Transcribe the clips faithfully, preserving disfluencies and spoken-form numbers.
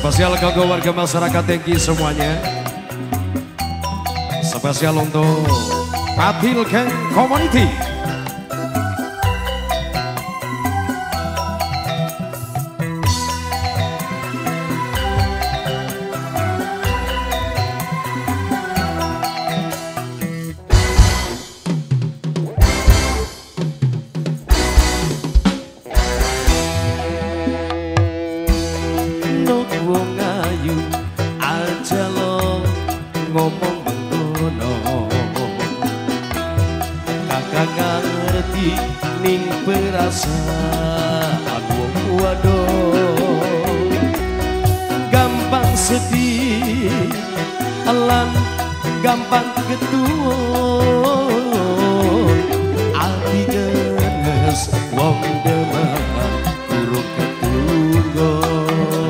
Spesial kanggo warga masyarakat Tengki semuanya. Spesial untuk Katil Gang Community. Wong ayu aja lo ngomong mengkono, kakak ngerti ning perasaan wong wadon. Gampang sedih lan gampang ketuon, ati genes wong demen buruk ketunggon.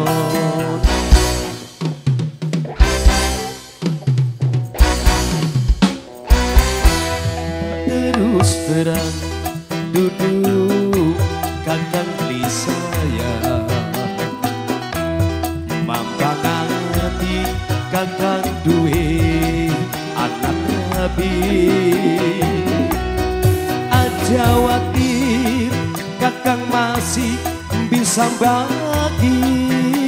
Terus terang duduk kakang beli saya, mampang ngerti kakang duwe anak nabi. Aja khawatir kakang masih bisa bagi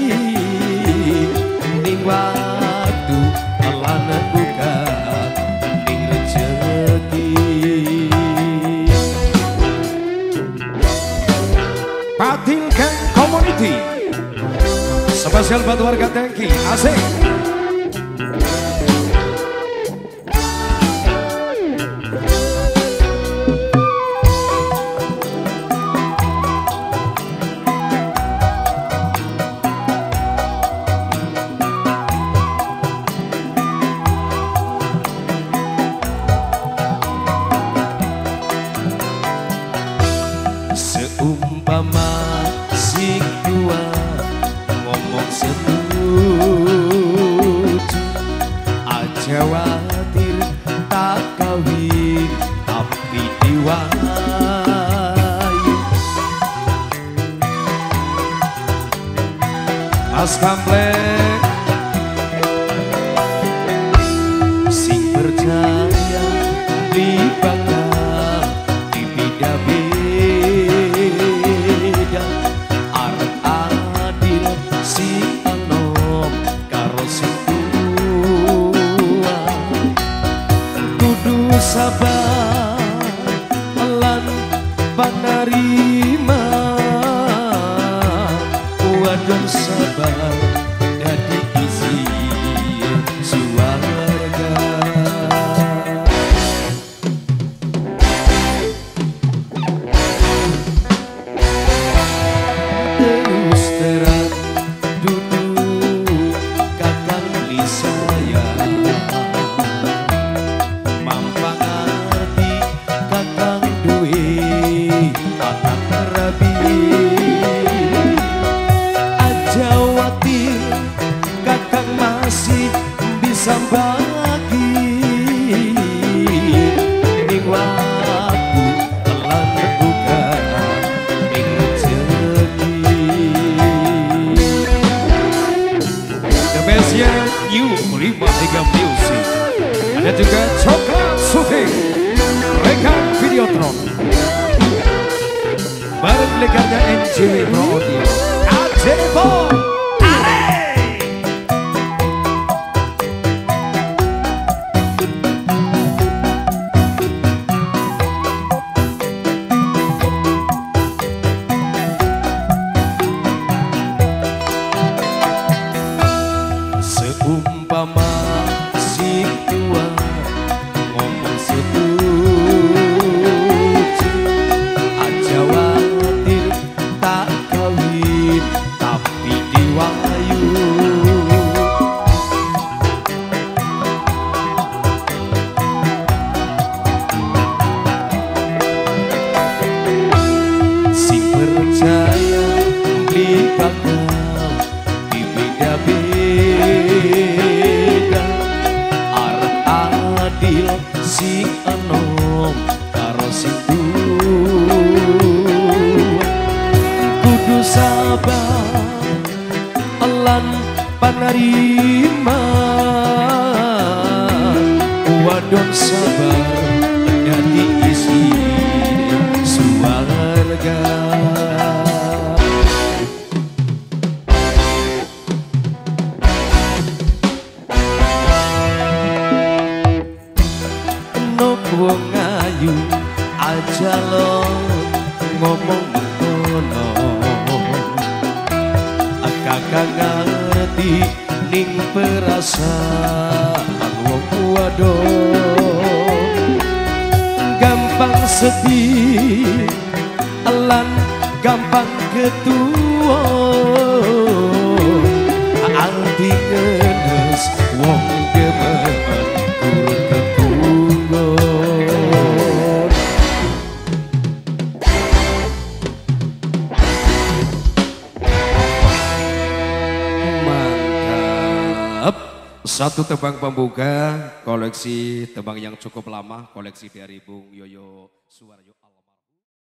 ning waktu alana buka ning rezeki. Katil Gang Community. Spesial buat warga Tengki. Asik. Seumpama si tua ngomong setuju, aja khawatir tak kawin tapi diwayu. Mas Kamplek sing percaya di bakal dibeda-beda, arep adil si anom karo si tua. Kudu sabar lan panarima, wadon sabar dadi isi suarga. Terus terang duduk kakang beli saya, mampang ngerti kakang duwe anak rabi. Aja khawatir kakang masih bisa bagi ning waktu telan buka ning rezeki. The bestnya New lima tiga Music. Ada juga Coklat Syuting Rekan Videotron. Bareng legarnya N J W Pro Audio. Ajepo seumpama si tua ngomong setuju, aja khawatir tak kawin tapi diwayu. Sing percaya beli bakal dibeda-beda, arep adil si enom karo si tua. Kudu sabar lan panarima wadon sabar dari isi suarga nopo ngayu aja lo ngomong kono kakak ngerti ning perasaan wong wadon gampang sedih lan gampang ketua arti ngenes wong demen kur ketunggon mantap. Satu tebang pembuka koleksi tebang yang cukup lama, koleksi dari Bung Yoyo Suwaryo.